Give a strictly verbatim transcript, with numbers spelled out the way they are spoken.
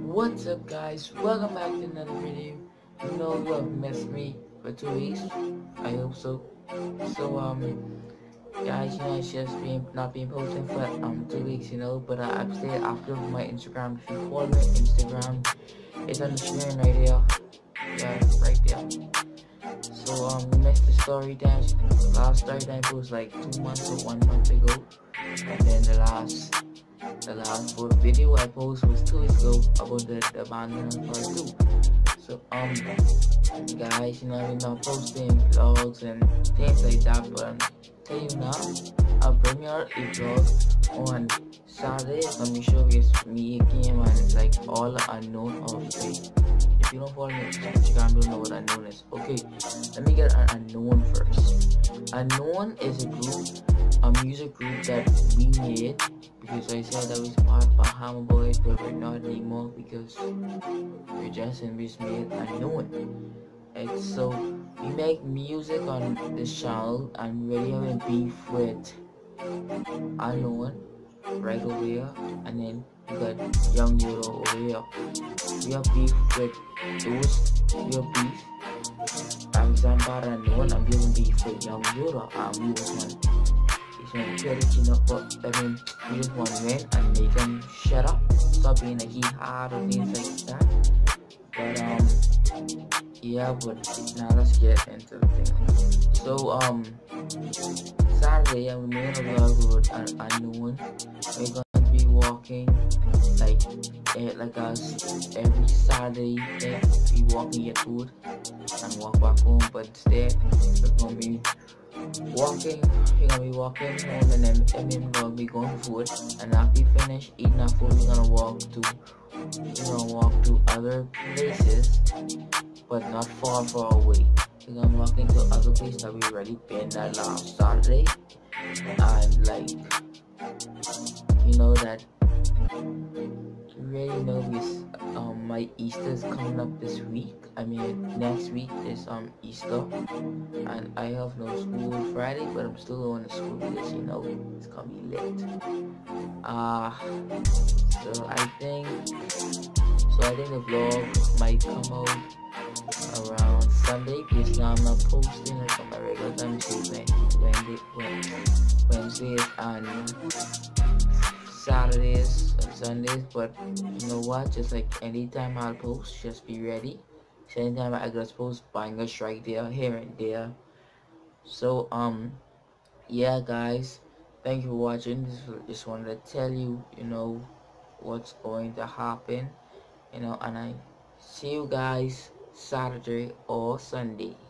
What's up, guys? Welcome back to another video. You know you have missed me for two weeks. I hope so. So um, guys, you know it's just been not been posting for um two weeks, you know. But uh, I've stayed active on my Instagram. If you follow me on Instagram, it's on the screen right there. Yeah, right there. So um, we missed the story time. Last story time was like two months or one month ago, and then the last. The last video I posted was two weeks ago about the, the abandonment part two. So um guys, you know I'm not posting vlogs and things like that, but I'm tell you now, I'll bring out a vlog on Saturday. Let me show you me again, and it's like all unknown of it. If you don't follow me on Instagram, you don't know what unknown is. Okay, let me get an unknown first. Unknown is a group, a music group that we made. Because I said that we part of Bahama Boys, but we're not anymore because we're just in this made unknown. And so we make music on this channel and really having beef with unknown right over here, and then we got Young Yoda over here. We have beef with those. We have beef. I'm Zambara unknown. I'm having beef with Young Yoda. And we was one. It's credit, you know, but I mean, we just want to win and make him shut up, stop being like he hard or things like that. But um, yeah, but now let's get into the thing. So um, Saturday I'm doing a vlog with an unknown. We're gonna be walking like eh, like us every Saturday. Eh, we walking get food and walk back home, but instead we're gonna be walking, we're gonna be walking home, and then and then we're gonna be going to food, and after we finish eating our food, we're gonna walk to we're gonna walk to other places, but not far far away. We're gonna walk into other places that we already been that last Saturday, and like you know that you really know this um my Easter's coming up this week. I mean next week is um Easter, and I have no school Friday, but I'm still going to school because you know it's gonna be lit. Uh so I think so I think the vlog might come out around Sunday because now I'm not posting like on my regular time, which is Wednesday, Wednesdays and Saturdays and Sundays. But you know what, just like anytime I'll post, just be ready. So anytime I just post, bangers right there, here and there. So um yeah guys, thank you for watching. Just, just wanted to tell you, you know, what's going to happen, you know, and I see you guys Saturday or Sunday.